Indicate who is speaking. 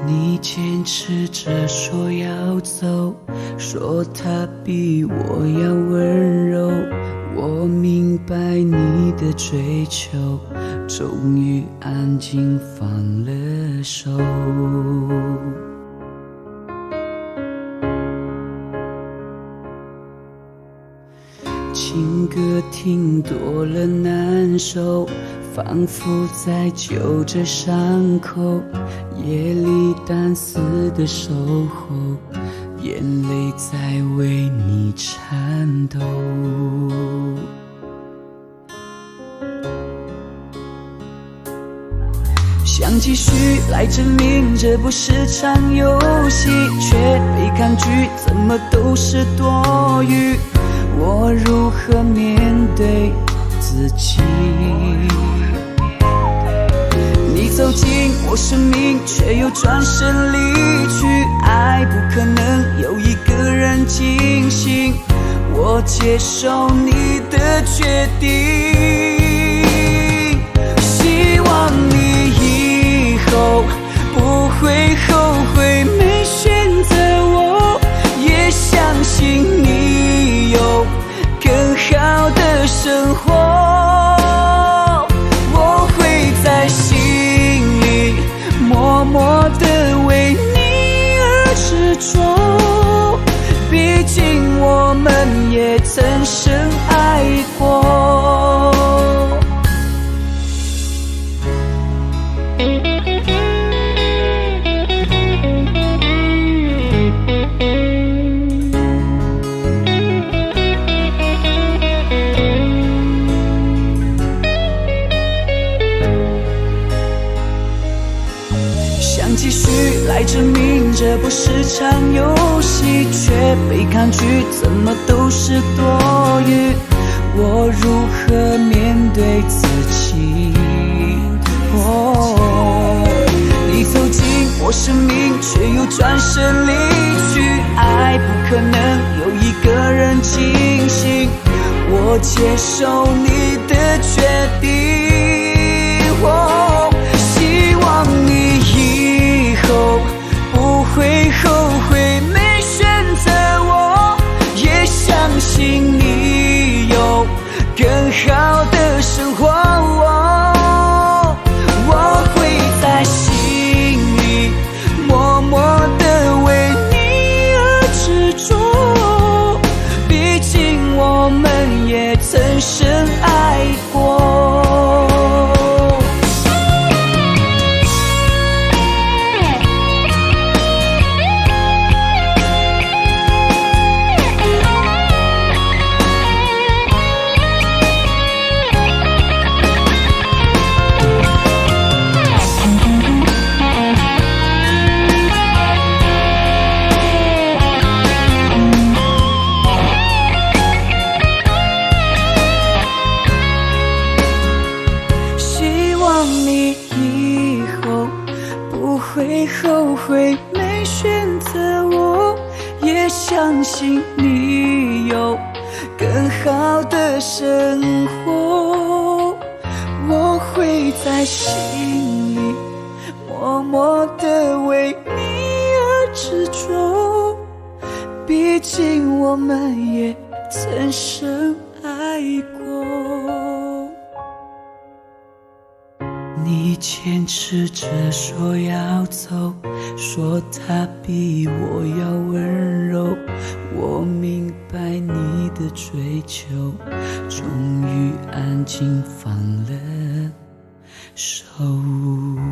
Speaker 1: 你坚持着说要走，说他比我要温柔。我明白你的追求，终于安静放了手。情歌听多了难受，仿佛在揪着伤口，夜里单丝的守候，眼泪在为你颤抖。想继续来证明这不是场游戏，却被抗拒，怎么都是多余。我如何面对自己？你走进我生命，却又转身离去。爱不可能有一个人进行，我接受你的决定。希望你以后不会后悔没选择我，也相信你有更好的生活。我会在心里默默地为你而执着，毕竟我们也曾深爱过。继续来证明这不是场游戏，却被抗拒，怎么都是多余。我如何面对自己？你走进我生命，却又转身离去。爱不可能有一个人进行，我接受你的决定。希望你以后不会后悔没选择我，也相信你有更好的生活。我会在心里默默地为你而执着，毕竟我们也曾深爱过。会后悔没选择我，也相信你有更好的生活。我会在心里默默地为你而执着，毕竟我们也曾深爱过。你坚持着说要走，说他比我要温柔。我明白你的追求，终于安静放了手。